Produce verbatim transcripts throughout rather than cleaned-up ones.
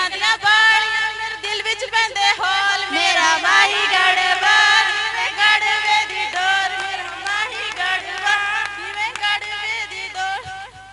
दियां बालियां मेरे दिल विच पैंदे होल मेरा माही गढ़वा जिवें गढ़वे दी डोर मेरा माही गढ़वा जिवें गढ़वे दी डोर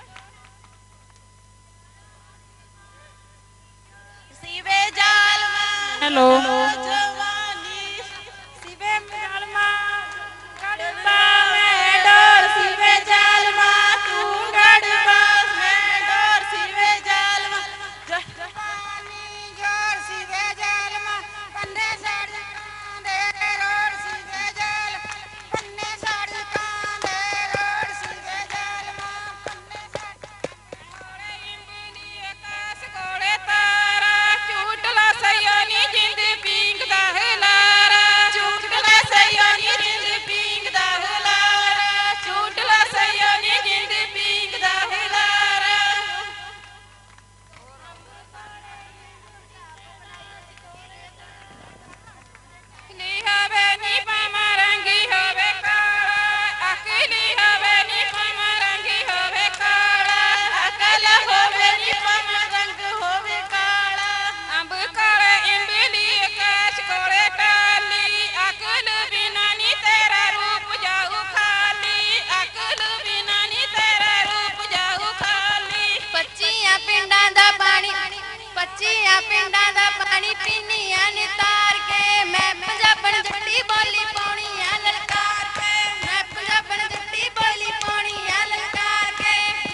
सीवे जालमा हेलो जवानी सीवे जालमा गढ़वा में डोर सीवे जालमा तू गढ़वा में डोर सीवे जालमा जवानी जोर सीवे जालमा पन्ने सड़कां दे रोड सीवे जाल पन्ने सड़कां दे रोड सीवे जालमा पन्ने सड़कां इंबनी आकाश कोले तारा झूठला सयोनी जिंद पींग दा हलारा झूठला सयोनी जिंद पींग दा हलारा झूठला सयोनी जिंद पींग दा हलारा नी होवे नी पामा रंगी होवे काला अकली होवे नी पामा रंगी होवे काला अकल होवे नी पामा रंग होवे काला अंब काले इंबली आकाश कोले टाली अकल बिना नी तेरा रूप जाऊ खाली अकल बिना नी तेरा रूप जाऊ खाली पच्चियां पिंडां दा पानी पच्चियां पिंडां दा पानी पीनियां नी तार के मैं पंजाबन जट्टी बोली पाउणी आ ललकार के मैं पंजाबन जट्टी बोली पाउणी आ ललकार के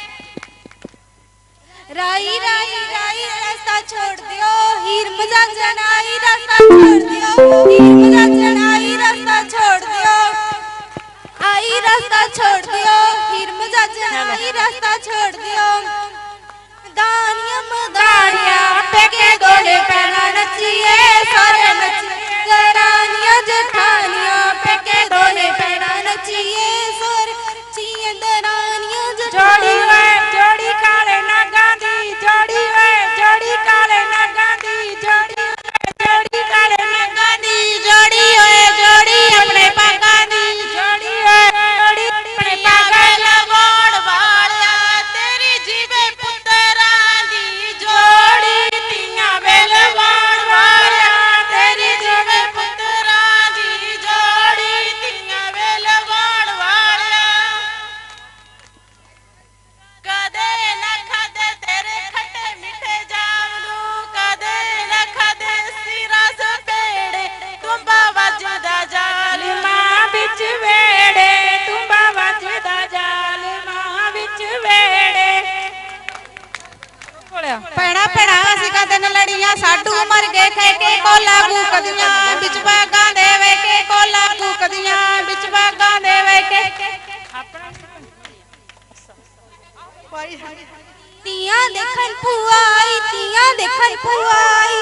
राई राई राई रास्ता छोड़ दियो हीर मजाक जनाई रास्ता छोड़ दियो हीर मजाक जनाई रास्ता छोड़ दियो आई रास्ता छोड़ दियो हीर मजाक जनाई रास्ता छोड़ दियो दानिया मदानिया पेके गोले पैना नचिए सारे नचिए दरानिया जेठानिया पेके गोले पैना नचिए सारे नचिए दरानिया जोड़ी वे जोड़ी काले नागां दी जोड़ी वे जोड़ी काले नागां दी जोड़ी जोड़ी काले नागां दी जोड़ी ओए जोड़ी अपने पागां दी जोड़ी ओए जोड़ी अपने पागां लवण वालिया तेरी जीवे पुत्तरां दी जोड़ी तियां वेल वाण वालिया तेरी जीवे पुत्तरां दी जोड़ी तियां वेल वाण वालिया कदे न खादे तेरे खट्टे मीठे जामनू कदे न खादे सिरास पेड़े तुम्बा वजदा जालिमा बिच वेड़े तुम्बा वजदा जालिमा बिच वेड़े पैना पैना असी कदे न लड़ियां साडू मर गए खे के कोला कूकदियां बिच बागां दे वे के कोला कूकदियां बिच बागां दे वे के तियां देखन भूआ आई तियां देखन भूआ आई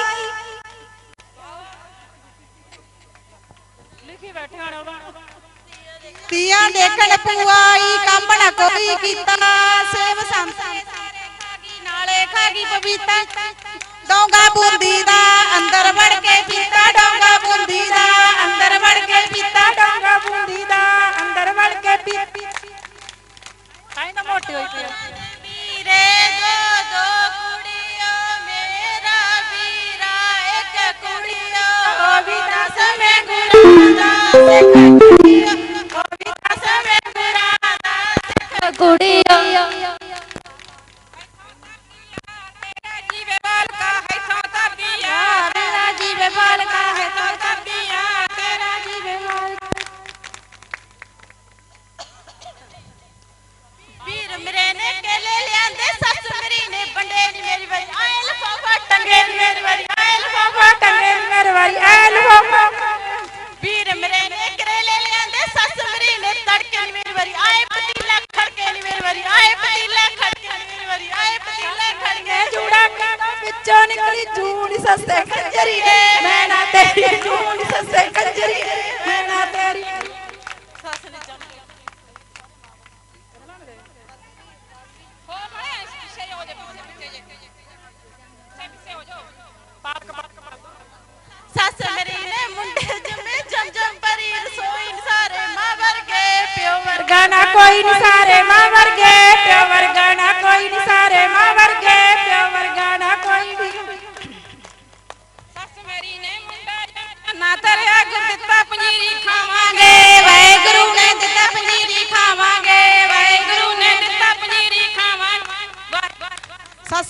लिखी बैठे आने तियां देखन भूआ आई काम ना कोई कीता सेव संसारे खागी नाले खागी पपीता डोंगा बूंदी दा अंदर वड़ के पीता डोंगा बूंदी दा अंदर वड़ के पीता डोंगा बूंदी दा अंदर वड़ के पीता काई ना मोटे होई पे वीरे दो दो कुड़ियों मेरा वीरा एक कुड़ियों ओ विदा समय गुरादा से कुड़ियों ओ विदा समय गुरादा से कुड़ियों तेरा जीवे बाल का है तो कर दिया तेरा जीवे बाल का है तो कर दिया तेरा जीवे बाल वीर मेरे ने केले लियांदे सस मेरी ने बंडे नी मेरी वारी आए लफाफा टंगे नी मेरी वारी आए लफाफा टंगे नी मेरी वारी आए लफाफा वीर मेरे ने करेले लियांदे सस मेरी ने तड़के नी मेरी वारी आए पतीला खड़के नी मेरी वारी आए पतीला खड़के नी मेरी वारी आए पतीला खड़के जूड़ा काटा विचों निकली जूड़ी सस्ते कंजरी रे मैं ना तेरी जूड़ी सस्ते कंजरी मैं ना तेरी सस ने जम सस मेरी ने मुंडे जमे जम जम परी रसोई सारे मां वर्गे प्यो वर्गा ना कोई नहीं सारे मां वर्गे प्यो वर्गा ना कोई नहीं सारे मां वर्गे प्यो वर्गा ना कोई नहीं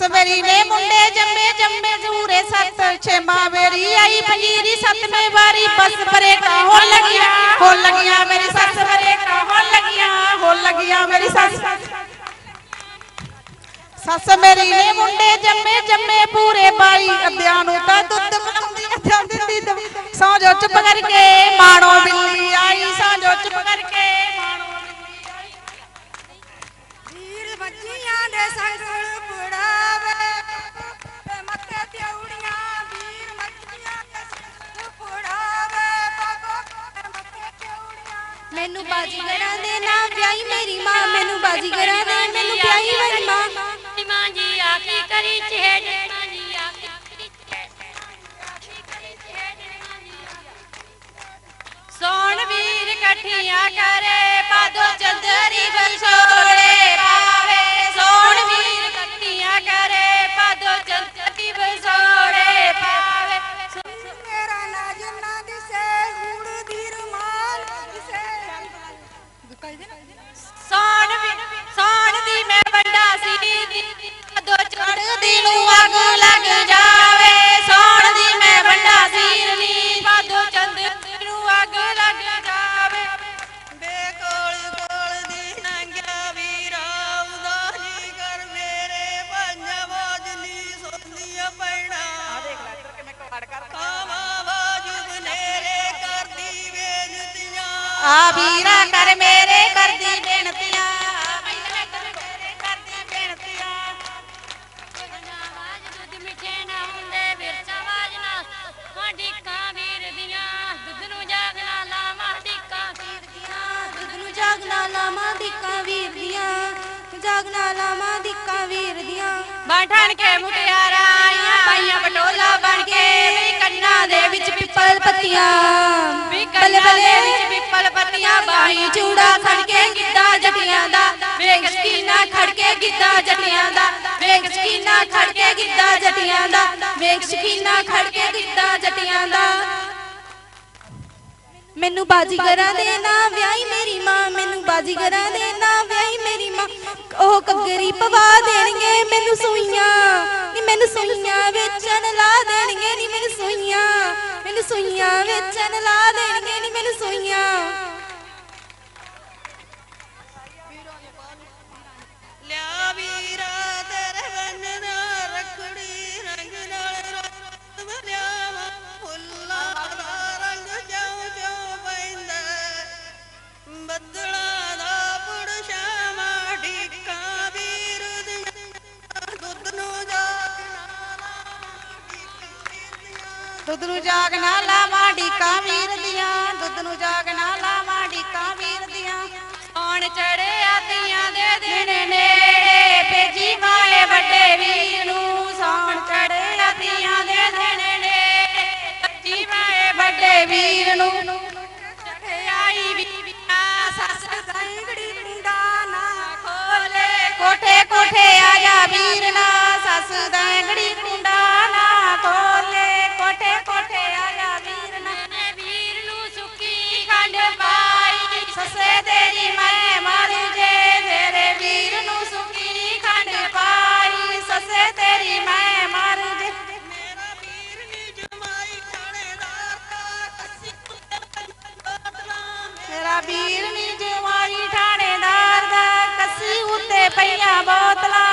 मेरी ने मुंडे जम्मे जम्मे जूरे सत छेमा मेरी आई पंजीरी सतवें बारी बस ब्रेका हो लगिया हो लगिया मेरी सस ब्रेका हो लगिया हो लगिया मेरी सस सस मेरी ने मुंडे जम्मे जम्मे पूरे बाई अद्धियां नूं तां दुद्ध बनाउंदी अद्धियां दिंदी दवाई सौ जो चुप करके माणो बिल्ली आई सौ जो चुप करके माणो बिल्ली आई वीर मच्छियां दे संगल पुड़ावे ते मत्थे त्योड़ियां वीर मच्छियां दे संगल पुड़ावे बाबो ते मत्थे त्योड़ियां मैनू बाजीगरां दे नाम ब्याही मेरी मां मैनू बाजीगरां दे मैनू ब्याही मेरी मां मां जी आखी करी चेहड़ मां जी आखी करी सोन वीर कठिया करे पादो चंदरी बसोड़े पावे सोन वीर कठिया करे पादो चंदरी बसोड़े पावे मेरा नाजना दिसे हुड़ धीर माल दिसे सोन सोन दी मैं बंडा सी दो चढ़ दी नू अग लग जावे सोन दी मैं बंडा सीर नी पादो चंद नू अग लग जावे बेकोल कोल दी नंग्या वीरा उदासी कर मेरे पंजाब नी सोंदिया पैणा आ देख ले इधर के मैं कवाड़ कर कावा बाजुब नेरे कर दी बेनतियां आ वीरा कर मेरे कर दी बेनतियां जागना लामा दिक्का वीर दियां जागना लामा दिक्का वीर दियां बाठन के मुटियारा आईयां पाईयां पटोला बन के मेरी कन्ना दे विच पिपल पत्तियां बल्ले बल्ले विच पिपल पत्तियां बाही चूड़ा खड़के गिद्दा जटियां दा वेख शकीना खड़के गिद्दा जटियां दा वेख शकीना खड़के गिद्दा जटियां दा वेख शकीना खड़के गिद्दा जटियां दा मैनू बाजीगरां दे नाम व्याही मेरी मां मैनू बाजीगरां दे नाम व्याही मेरी मां ओह कगरी पवा देणगे मैनू सुइयां नी मैनू सुइयां वेचन ला देणगे नी मैनू सुइयां मैनू सुइयां वेचन ला देणगे नी मैनू सुइयां लिया वीरा तेरे बनना रखड़ी रंग नाल रंग भरिया फुल्ला दा रंग जाऊं बदला दा पुड़ श्यामा ढीका वीर दुध नू जागना लावा ढीका वीर दियां दुध नू जागना लावा ढीका वीर दियां सौण चढ़े आतियां दे दिन नेड़े भेजी माए बड़े वीर नू सौण चढ़े आतियां दे दिन नेड़े भेजी माए बड़े वीर नू आई कोठे कोठे आजा वीर ना सस दैंगड़ी कुंडा ना खोले कोठे कोठे आजा वीर ना वीर नू सुखी खंड पाई ससे तेरी मैं मर जे तेरे वीर नू सुखी खंड पाई ससे तेरी मैं मर जे मेरा वीर नी जमाई थानेदार का कसी मेरा वीर नी जमाई थानेदार दा कसी उत्ते पईया बोतला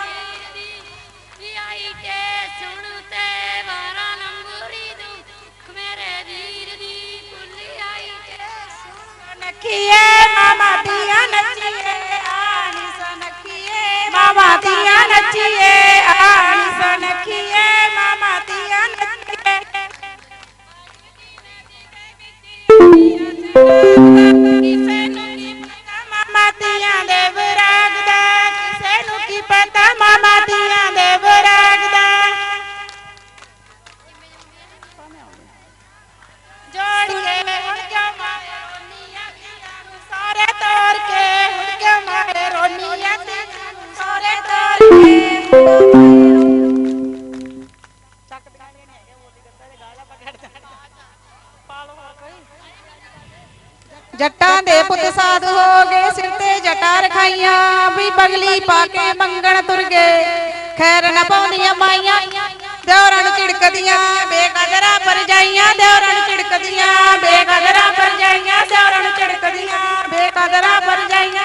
आई के सुनते वारा लंगूरी दुख मेरे वीर दी भुल्ली आई के नखिए मामा दिया नचिए आनी सनखिए मामा दिया नचिए आनी सनखिए मामा दिया नचिए मामा दिया दे विराग दा किसे नू की पता मामा दिया दे विराग दा जोड़ के हुण क्यों मारे रोनिया सारे तोड़ के हुण क्यों मारे रोनिया सारे तोड़ के जट्टा दे पुत साध हो गए सिर ते जटा रखाइया भी बगली पाके मंगण तुर गए खैर न पाउंदियां माइयां देवरां नूं झिड़कदियां बेकदरा परजाइयां देवरां नूं झिड़कदियां बेकदरा परजाइयां देवरां नूं झिड़कदियां बेकदरा परजाइयां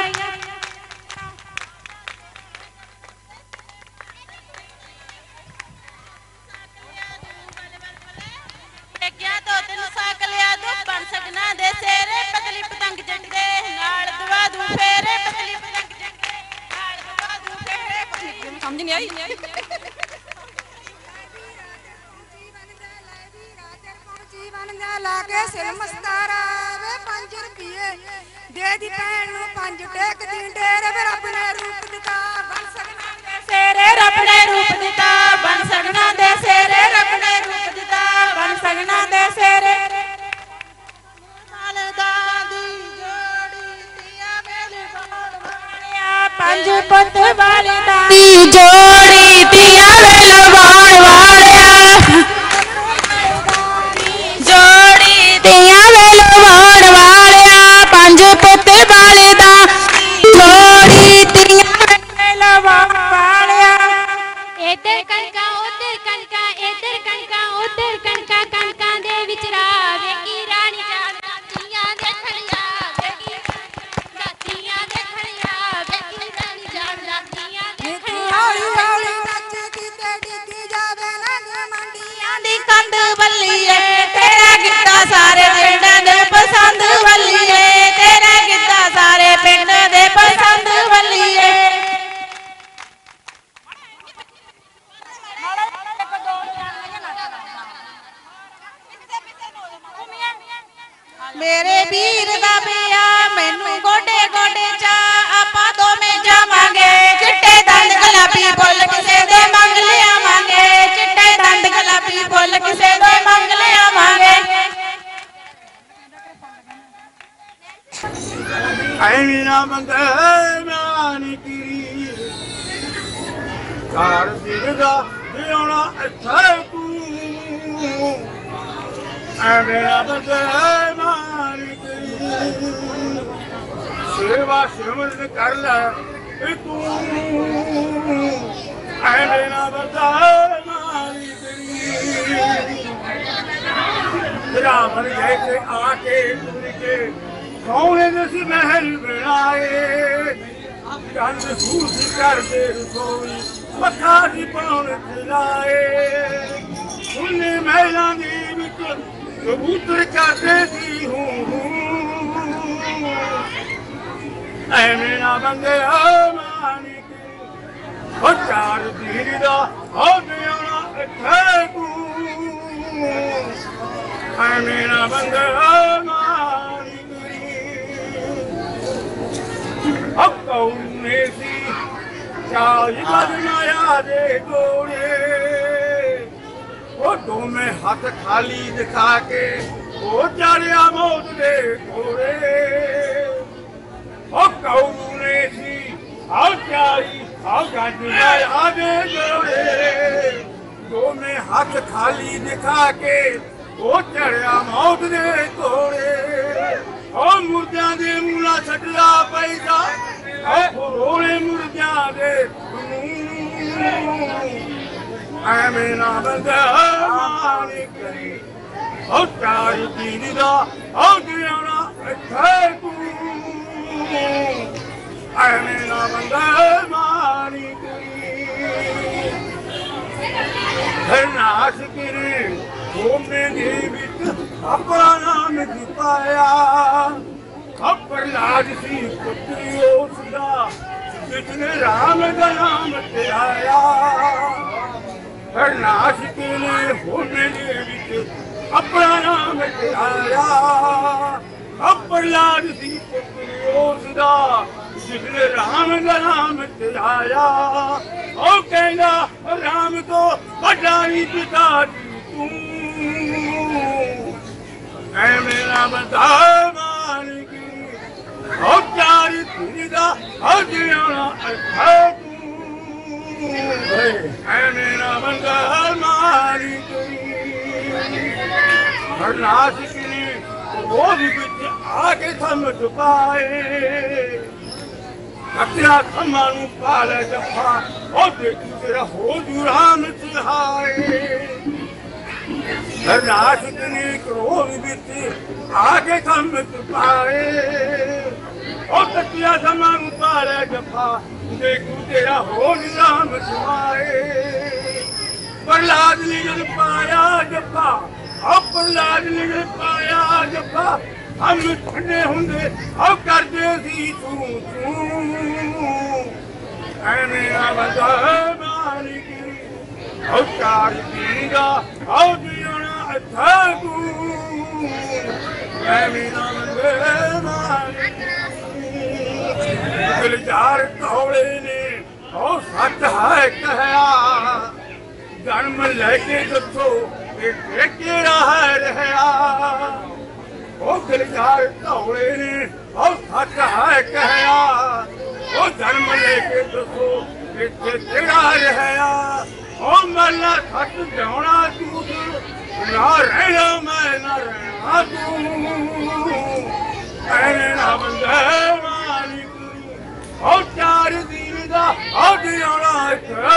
क्या तो तेन साक लिया दो बन सकना दे सेरे पतली पतंग जटदे नाल दवा दू फेरे पतली पतंग जटदे नाल दवा दू फेरे समझ नहीं आई जीवन दा लाके सिर मस्तारा वे पांच रुपये दे दी भैन नू पंज टेक दी डेर वे रब ने रूप दिता बन सकना दे सेरे रब ने रूप दिता बन सकना दे सेरे रब ने रूप दिता बन सकना दे सेरे नाल दादी जोड़ी दिया मेरे बाल वालिया पंज पुत वाली दादी जोड़ी दिया मेरे बाल वालिया जोड़ी दिया मेरे बाल वालिया पंज पुत वाली दा जोड़ी दिया मेरे बाल वालिया इधर कणका उधर कणका इधर कणका उधर कणका कणका दे विच रावे की रानी जान दातियां देखणिया बेकी दातियां देखणिया बेकी रानी जान दातियां देखणिया हौली हौली नच की ते डिगी जावे नग मंडियां दी कंद बल्लीए तेरा गिद्दा सारे पिंड दे पसंद बल्लीए तेरा गिद्दा सारे पिंड दे पसंद बल्लीए मेरे वीर दा बिया मैनू गोडे गोडे चा आपां दोवें जावांगे चिट्टे दंद गुलाबी फुल किसे दे मंग लियावांगे चिट्टे दंद गुलाबी फुल किसे दे मंग लियावांगे ऐनी ना मंगे नानकी कार दिखदा दियोना अच्छा तू ऐनी ना मंगे नानकी सेवा सिमरन कर ले तू ऐनी ना मंगे नानकी रावण जैसे आके तुझे सोने दस महल बनाए चंद सूस कर दे रसोई पखा दी पौन खिलाए उन्हें महिला दी विच कबूतर करते सी हूँ ऐवें ना बंदे मानिक ओ चार दीर दा हो देना इत्थे तू ऐवें ना बंदे कौने सी चाल बदनाया दे गोरे वो दो में हाथ खाली दिखा के वो चारिया मौत दे गोरे वो कौने सी आओ चारी आओ बदनाया दे गोरे दो में हाथ खाली दिखा के वो चारिया मौत दे गोरे ओ मुर्दियां दे मूला छड्डा पैसा रोले मुर्दियां दे ऐवें ना बंदा मानिक ओ चार दीन दा ओ दियाना इत्थे तू ऐवें ना बंदा मानिक नाश करे घूमने दे विच अपना नाम दिपाया प्रहलाद सी पुत्री उसका जिसने राम का नाम धिराया नाश के लिए होने दे विच अपना नाम धिराया प्रहलाद सी पुत्री उसका जिसने राम का नाम धिराया ओ कहना राम को बधाई पिता तू ऐ मेरा बता मानिकी ओ चारी तुझा ओ जियाना अच्छा तू ऐ मेरा बंदा मानिकी हरनाश की वो भी बिच आके समझ पाए ਕੱਟਿਆ ਖੰਮਾਂ ਨੂੰ ਪਾ ਲੈ ਜੱਫਾ ਉਹ ਦੇਖੂ ਤੇਰਾ ਹੋ ਜੂ ਰਾਮ ਤਿਹਾਏ ਰਾਤ ਤਨੀ ਕਰੋੜ ਬੀਤੀ ਆਗੇ ਕੰਮ ਪਾਏ ਉਹ ਕੱਟਿਆ ਖੰਮਾਂ ਨੂੰ ਪਾ ਲੈ ਜੱਫਾ ਦੇਖੂ ਤੇਰਾ ਹੋ ਜੂ ਰਾਮ ਤਿਹਾਏ ਪ੍ਰਹਲਾਦ ਨੇ ਜਦ ਪਾਇਆ ਜੱਫਾ ਉਹ ਪ੍ਰਹਲਾਦ ਨੇ ਜਦ ਪਾਇਆ ਜੱਫਾ हम ठंडे होंगे और करते सी तू तू ऐ मेरा बंदा मालिक और कार पीगा और दियाना अच्छा तू ऐ मेरा बंदा मालिक दिलदार तौले ने और सच है कहया जन्म लेके दसो ये केड़ा है रहया ਉਹ ਦਿਲਦਾਰ ਢੌਲੇ ਨੇ ਉਹ ਸੱਚ ਹੈ ਕਹਿਆ ਉਹ ਜਨਮ ਲੈ ਕੇ ਦੱਸੋ ਕਿੱਥੇ ਤੇਰਾ ਰਹਿਆ ਉਹ ਮਰਨਾ ਸੱਚ ਜਾਉਣਾ ਤੂੰ ਨਾ ਰਹਿਣਾ ਮੈਂ ਨਾ ਰਹਿਣਾ ਤੂੰ ਐਨੇ ਨਾ ਬੰਦੇ ਮਾਲਿਕ ਉਹ ਚਾਰ ਦੀਨ ਦਾ ਉਹ ਦਿਆਉਣਾ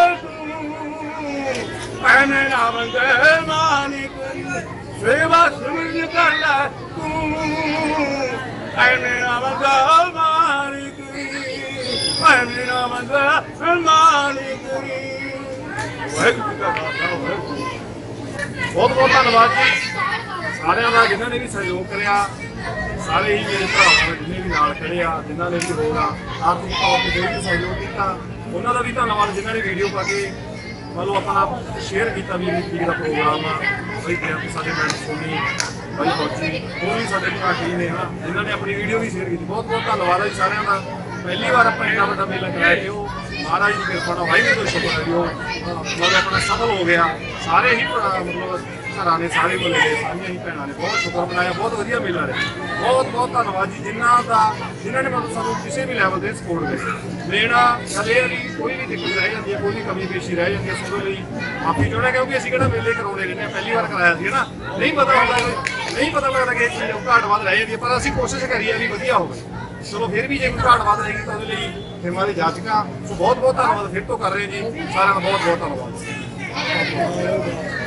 ਤੂੰ ਐਨੇ ਨਾ ਬੰਦੇ ਮਾਲਿਕ सेवा सिमरन कर ला तू ऐ मेरा बंदा मालिक ऐ मेरा बंदा मालिक वाहिगुरू जी का खालसा वाहिगुरू बहुत बहुत धन्यवाद जी सारिਆਂ ਦਾ ਜਿਨ੍ਹਾਂ ਨੇ ਵੀ ਸਹਿਯੋਗ ਕਰਿਆ ਸਾਰੇ ਹੀ ਮੇਰੇ ਭਰਾਵਾਂ ਜਿਨ੍ਹਾਂ ਵੀ ਨਾਲ ਖੜੇ ਆ ਜਿਨ੍ਹਾਂ ਨੇ ਵੀ ਹੋਰ ਆਰਥਿਕ ਤੌਰ ਤੇ ਜਿਹੜੇ ਵੀ ਸਹਿਯੋਗ ਕੀਤਾ ਉਹਨਾਂ ਦਾ ਵੀ ਧੰਨਵਾਦ ਜਿਨ੍ਹਾਂ ਨੇ ਵੀਡੀਓ ਪਾ ਕੇ ਮੰਨ ਆਪਣਾ ਸ਼ੇਅਰ ਕੀਤਾ ਵੀ ਇਹ ਤੀਕ ਦਾ ਪ੍ਰੋਗਰਾਮ ਆ ਬਈ ਸਾਡੇ ਮੈਡਮ ਸੋਨੀ ਬਾਈ ਫੌਜੀ ਉਹ ਵੀ ਸਾਡੇ ਭਰਾ ਜੀ ਨੇ ਹਾਂ ਜਿਨ੍ਹਾਂ ਨੇ ਆਪਣੀ ਵੀਡੀਓ ਵੀ ਸ਼ੇਅਰ ਕੀਤੀ ਬਹੁਤ ਬਹੁਤ ਧੰਨਵਾਦ ਹੈ ਜੀ ਸਾਰਿਆਂ ਦਾ ਪਹਿਲੀ ਵਾਰ ਆਪਾਂ ਇੰਨਾ ਵੱਡਾ ਮੇਲਾ ਕਰਾਇਆ ਉਹ ਮਹਾਰਾਜ ਦੀ ਕਿਰਪਾ ਨਾਲ ਵਾਹਿਗੁਰੂ ਦਾ ਸ਼ੁਕਰ ਹੈ ਜੀ ਉਹ ਮਤਲਬ ਆਪਣਾ ਸਫਲ ਹੋ ਗਿਆ ਸਾਰੇ ਹੀ ਮਤਲਬ ਘਰਾਂ ਨੇ ਸਾਰੇ ਮੁੱਲੇ ਸਾਰੀਆਂ ਹੀ ਭੈਣਾਂ ਨੇ ਬਹੁਤ ਸ਼ੁਕਰ ਮਨਾਇਆ ਬਹੁਤ ਵਧੀਆ ਮੇਲਾ ਰਿਹਾ ਬਹੁਤ ਬਹੁਤ ਧੰਨਵਾਦ ਜੀ ਜਿਨ੍ਹਾਂ ਦਾ ਜਿਨ੍ਹਾਂ ਨੇ ਮਤਲਬ ਸਾਨੂੰ ਕਿਸੇ ਵੀ ਲੈਵਲ ਤੇ ਸਪੋਰਟ ਕਰੀ ਮੇਰਾ ਕਦੇ ਵੀ ਕੋਈ ਵੀ ਦਿੱਕਤ ਰਹਿ ਜਾਂਦੀ ਹੈ ਕੋਈ ਵੀ ਕਮੀ ਪੇਸ਼ੀ ਰਹਿ ਜਾਂਦੀ ਹੈ ਉਸ ਲਈ ਮਾਫੀ ਚਾਹੁੰਦਾ ਕਿਉਂਕਿ ਅਸੀਂ ਕਿਹੜਾ ਮੇਲੇ ਕਰਾਉਂਦੇ ਰਹਿੰਦੇ ਹਾਂ ਪਹਿਲੀ ਵਾਰ ਕਰਾਇਆ ਸੀ ਨਾ ਨਹੀਂ ਪਤਾ ਹੁੰਦਾ ਨਹੀਂ ਪਤਾ ਲੱਗਦਾ ਕਿ ਇਹ ਚੀਜ਼ ਘਾਟ ਵੱਧ ਰਹਿ ਜਾਂਦੀ ਹੈ ਪਰ ਅਸੀਂ ਕੋਸ਼ਿਸ਼ ਕਰੀਏ ਵੀ ਵਧੀਆ ਹੋਵੇ ਚਲੋ ਫਿਰ ਵੀ ਜੇ ਕੋਈ ਘਾਟ ਵੱਧ ਰਹੇਗੀ ਤਾਂ ਉਹਦੇ ਲਈ ਫਿਰ ਮਾਰੀ ਜਾਚਕਾਂ ਸੋ ਬਹੁਤ ਬਹੁਤ ਧੰਨਵਾਦ ਫਿਰ ਤੋਂ ਕਰ ਰਹੇ ਜੀ ਸਾਰਿਆਂ ਦਾ ਬਹੁਤ ਬਹੁਤ ਧੰਨਵਾਦ